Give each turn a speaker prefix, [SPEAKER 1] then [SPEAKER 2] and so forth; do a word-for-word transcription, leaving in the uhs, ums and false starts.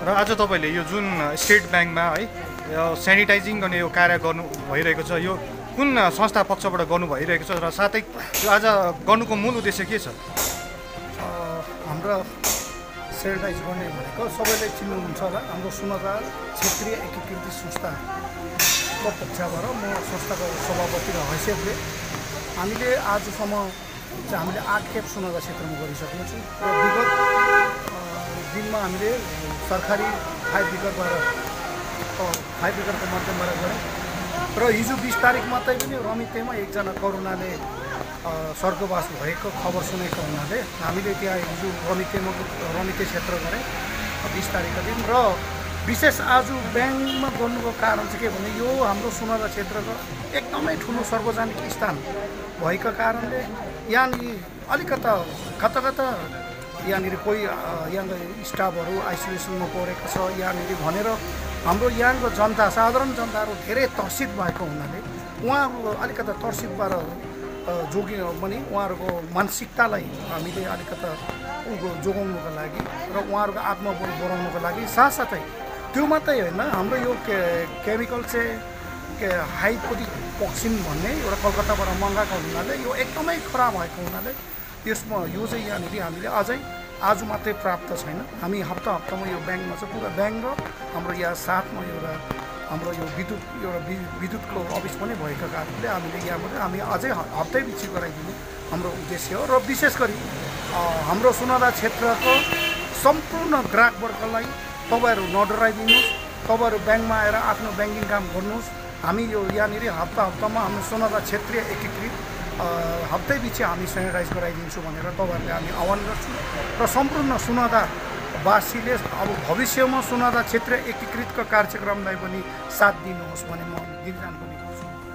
[SPEAKER 1] र आज तपाईले यो जुन स्टेट ब्याङ्कमा है यो सेनिटाइजिङ गर्ने यो कार्य गर्नु भइरहेको छ, यो कुन संस्था पक्षबाट गर्नु भइरहेको छ र साथै यो आज गर्नुको मूल उद्देश्य के छ?
[SPEAKER 2] हाम्रो सेनिटाइज गर्ने भनेको सबैले चिन्नुहुन्छ होला, हाम्रो सुनदा क्षेत्रीय एकीकृत संस्थाको पक्षबाट म संस्थाको सभापति र हैसियतले हामीले आजसम्म चाहिँ हामीले आठ खेप सुनदा क्षेत्रमा गरिसकेका छौँ र विगत दिनमा हामीले सरकारी फाइभ विकरबाट फाइभ विकरको माध्यमबाट गऱ्यौँ र हिजो बिस तारिक मात्रै पनि रमितेमा एकजना करुणाले स्वर्गवास भएको खबर सुनेको हुनाले हामीले त्यहाँ हिजो रमितेमा रमिते क्षेत्र गऱ्यौँ बिस तारिकको दिन। र विशेष आज ब्याङ्कमा गर्नुको कारण चाहिँ के भने यो हाम्रो सुनदा क्षेत्रको एकदमै ठुलो सार्वजनिक स्थान भएको कारणले यहाँनिर अलिकता कता कता यहाँनिर कोही यहाँको स्टाफहरू आइसोलेसनमा परेको छ यहाँनिर भनेर हाम्रो यहाँको जनता साधारण जनताहरू धेरै तर्सित भएको हुनाले उहाँहरूको अलिकता तर्सितबाट जोगि पनि उहाँहरूको मानसिकतालाई हामीले अलिकता जोगाउनुको लागि र उहाँहरूको आत्मबल बढाउनुको लागि साथसाथै त्यो मात्रै होइन, हाम्रो यो के केमिकल चाहिँ के हाइपोटी पक्सिन भन्ने एउटा कलकत्ताबाट मगाएको हुनाले यो एकदमै खराब भएको हुनाले यसमा यो चाहिँ यहाँनिर हामीले अझै आज मात्रै प्राप्त छैन। हामी हप्ता हप्तामा यो ब्याङ्कमा चाहिँ पुरा ब्याङ्क र हाम्रो यहाँ साथमा एउटा हाम्रो यो विद्युत एउटा विद्युतको अफिस पनि भएको कारणले हामीले यहाँबाट हामी अझै हप्तै पछि गराइदिने हाम्रो उद्देश्य हो। र विशेष गरी हाम्रो सुनदा क्षेत्रको सम्पूर्ण ग्राहकवर्गलाई तपाईँहरू नडराइदिनुहोस्, तपाईँहरू ब्याङ्कमा आएर आफ्नो ब्याङ्किङ काम गर्नुहोस्। हामी यो यहाँनिर हप्ता हप्तामा हाम्रो सुनदा क्षेत्रीय एकीकृत हप्तै पछि हामी सेनिटाइज गराइदिन्छौँ भनेर तपाईँहरूले हामी आह्वान गर्छौँ र सम्पूर्ण सुनदावासीले अब भविष्यमा सुनदा क्षेत्रीय एकीकृतको कार्यक्रमलाई पनि साथ दिनुहोस् भन्ने म निवेदन पनि गर्छु।